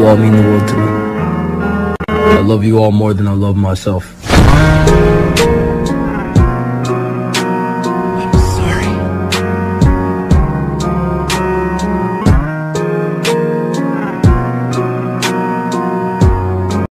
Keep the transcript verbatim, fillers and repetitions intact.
You all mean the world to me. I love you all more than I love myself.